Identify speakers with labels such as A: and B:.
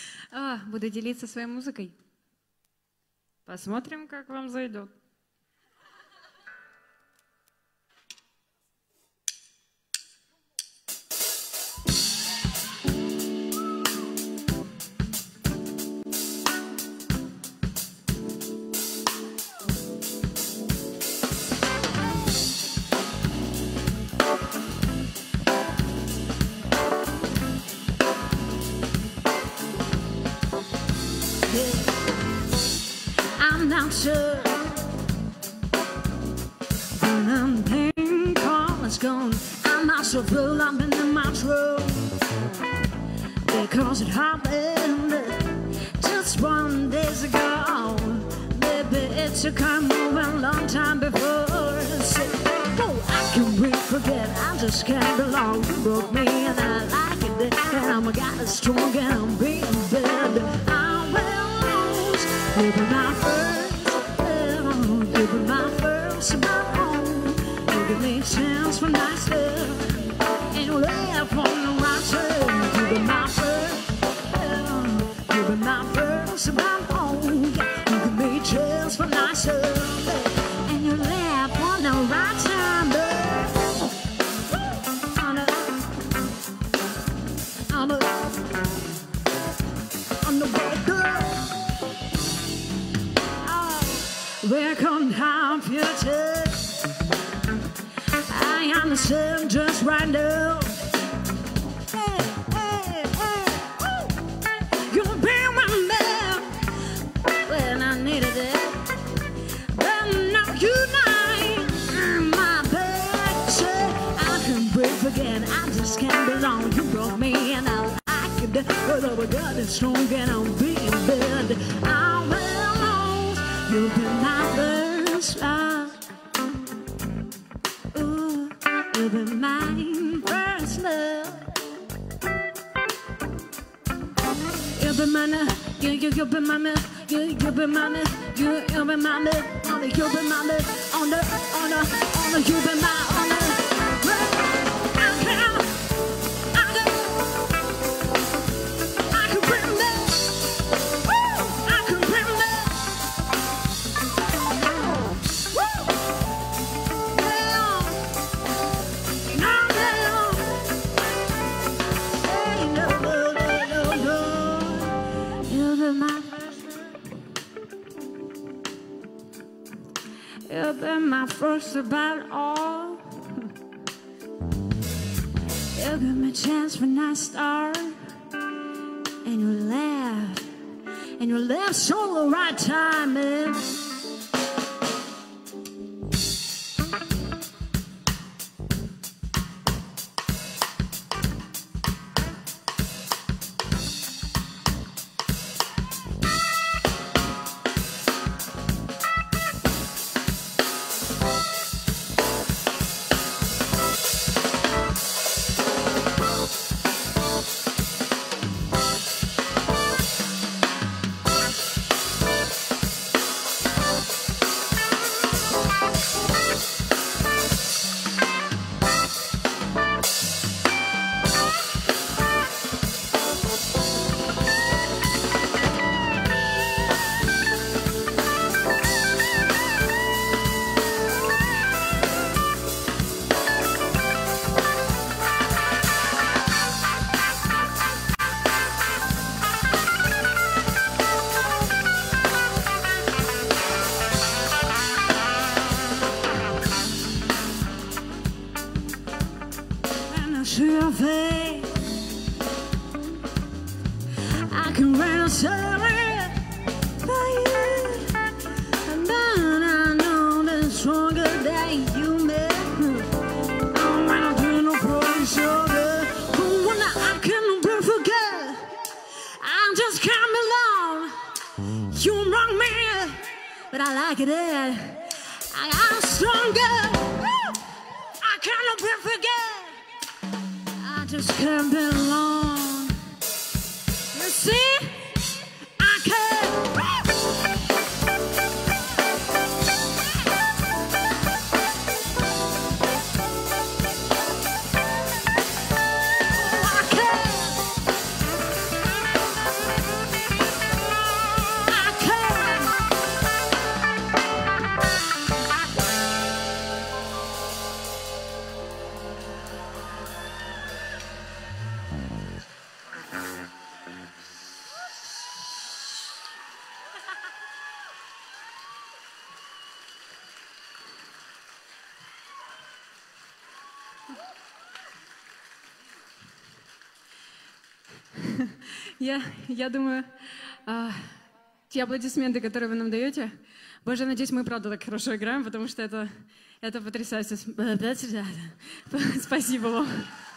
A: Буду делиться своей музыкой. Посмотрим, как вам зайдет.
B: I'm not sure when I'm paying call is gone. I'm not so full, I'm in my truck because it happened just 1 day ago. Maybe it's a come over a long time before. Say, oh, I can really forget, I just can't belong. You broke me and I like it, and I'm a guy that's strong and I'm being bad. I will lose, you'll be my first, you'll be my first, my own. You give me a chance for nice stuff, and you'll laugh on the right turn. You'll be my first, you'll be my first, my own. You give me a chance for nice stuff, and you'll laugh on the right turn. We're gonna have future. I understand just right now. Hey, hey, hey, oh. You'll be my man when I needed it. But now unite my bed. Say I can breathe again. I just can't belong. You broke me and I like it. But oh my God, it's strong and I'm being bad. I will lose. You'll be my first love. Ooh, you'll be my first love. You'll be my love. You'll be my love. You'll be my love. You'll be my love. You'll be my love. On the, you'll be my on the. You'll be my first about all. You'll give me a chance for nice start, and you'll laugh so the right time, man. Your face, I can run sorry for you, and then I know the stronger that you make. I'm not doing no problem, sugar. But when I can't forget, I just can't belong. You wrong me, but I like it. I got stronger. I cannot forget. I just can't belong. You see, I can't. I can't.
A: Я думаю, те аплодисменты, которые вы нам даете, боже, я надеюсь, мы правда так хорошо играем, потому что это потрясающе. Спасибо вам.